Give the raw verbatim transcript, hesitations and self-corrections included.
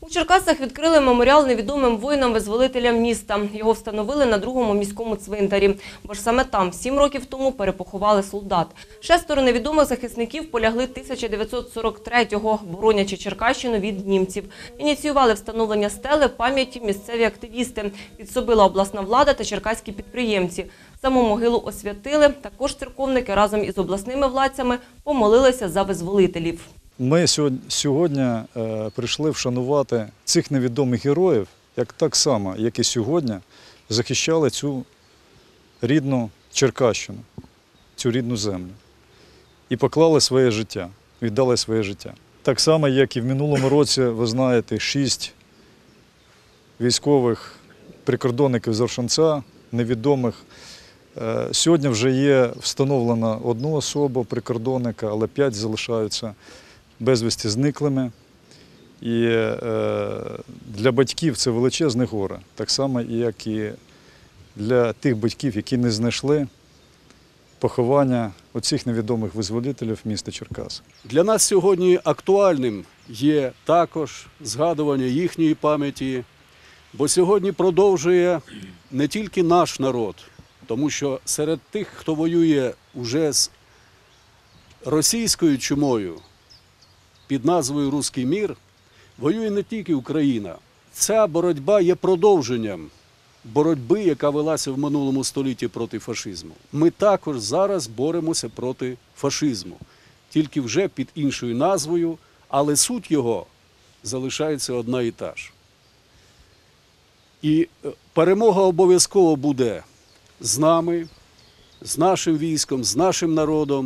У Черкасах відкрили меморіал невідомим воїнам-визволителям міста. Його встановили на другому міському цвинтарі, бо ж саме там сім років тому перепоховали солдат. Шестеро невідомих захисників полягли тисяча дев'ятсот сорок третього, боронячи Черкащину від німців. Ініціювали встановлення стели пам'яті місцеві активісти, підсобила обласна влада та черкаські підприємці. Саму могилу освятили, також церковники разом із обласними владцями помолилися за визволителів. Ми сьогодні прийшли вшанувати цих невідомих героїв, як так само, як і сьогодні, захищали цю рідну Черкащину, цю рідну землю. І поклали своє життя, віддали своє життя. Так само, як і в минулому році, ви знаєте, шість військових прикордонників з Оршанця, невідомих. Сьогодні вже є встановлена одна особа прикордонника, але п'ять залишаються безвісти зниклими. І для батьків це величезне горе, так само, як і для тих батьків, які не знайшли поховання оцих невідомих визволителів міста Черкас. Для нас сьогодні актуальним є також згадування їхньої пам'яті, бо сьогодні продовжує не тільки наш народ, тому що серед тих, хто воює уже з російською чумою під назвою «Руський мір», воює не тільки Україна. Ця боротьба є продовженням боротьби, яка велася в минулому столітті проти фашизму. Ми також зараз боремося проти фашизму, тільки вже під іншою назвою, але суть його залишається одна і та ж. І перемога обов'язково буде з нами, з нашим військом, з нашим народом.